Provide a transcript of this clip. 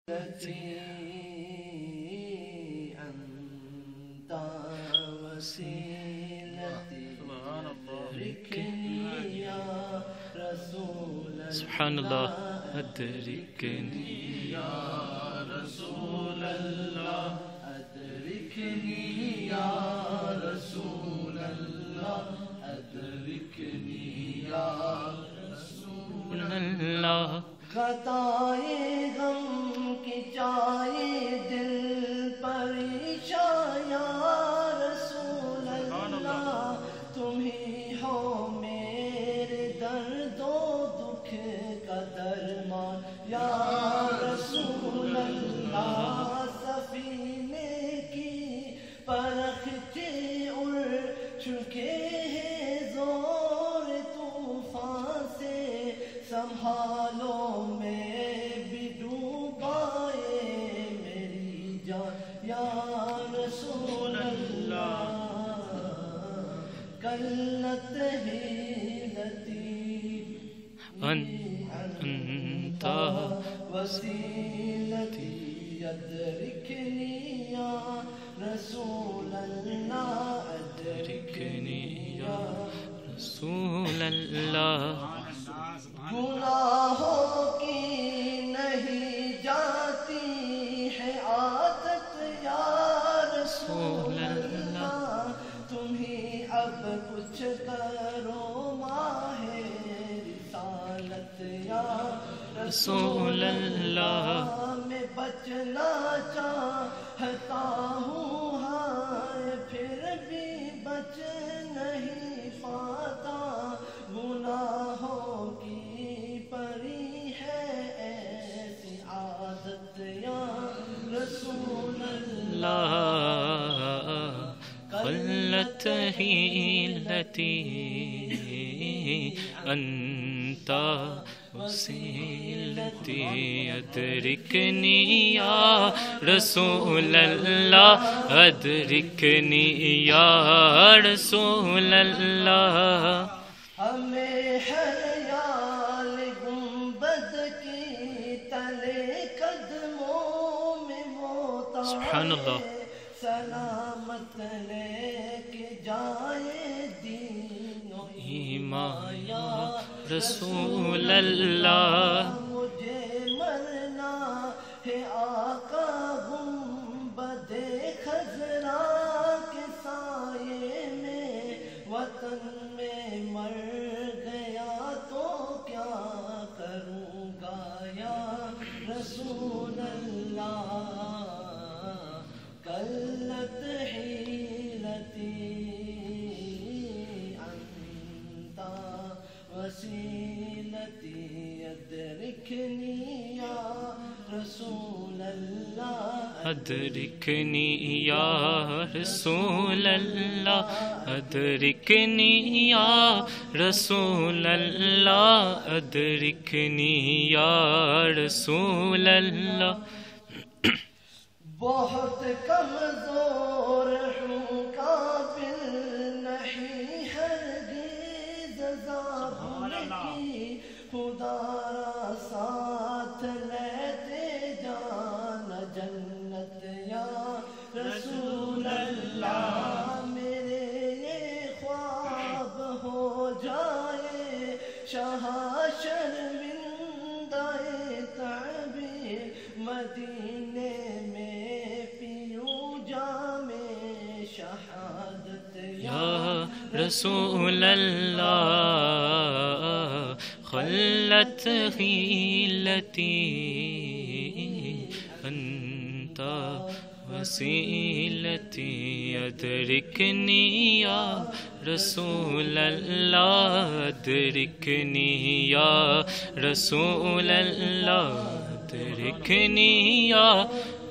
أنت وسيلتي أدركني يا رسول الله سبحان الله أدركني يا رسول الله أدركني يا رسول الله أدركني يا رسول الله غطائے غم کی چائے دل پریشاں یا رسول اللہ تم ہی ہو میرے درد و دکھ کا درمان یا رسول اللہ سفینے کی پرختے اڑ چکے ہیں زور طوفان سے سنبھالو میں بھی ڈوبائے میری جان یا رسول اللہ قلت حیلتی أنت وسیلتی ادرکنی یا رسول اللہ ادرکنی یا رسول الله گناہوں کی نہیں جاتی ہے عادت یا رسول اللہ تم ہی اب کچھ کرو ماہ رسالت یا رسول اللہ میں بچنا چاہتا ہوں ہائے پھر بھی بچ نہیں پاتا گناہوں کی پری ہے ایسی عادت یا رسول اللہ قلت حیلتی أنت وسيلتي أدركني يا رسول الله أدركني يا رسول الله ہمیں حیال گنبد کی تلے قدموں میں موتا سبحان اللہ سلامت لے کے جائے دین و ایمان یا رسول اللہ مجھے مرنا ہے آقا گنبد خضرا کے سائے میں وطن میں مر گیا تو کیا کروں گا یا رسول اللہ قلت حیلتی انت وسیلتی ادرکنی یا رسول اللہ أدركني يا رسول الله أدركني يا رسول الله أدركني يا رسول الله بہت کمزور ہوں قابل نہیں ہرگز زبان کی خدا را ساتھ لیتے جانا جنت یا رسول اللہ میرے یہ خواب ہو جائے شاہ شرمندہ تعبیر مدینے میں پیوں جام شہادت يا رسول الله خلت حيلتي أنت وسيلتي أدركني يا رسول الله أدركني يا رسول الله أدركني يا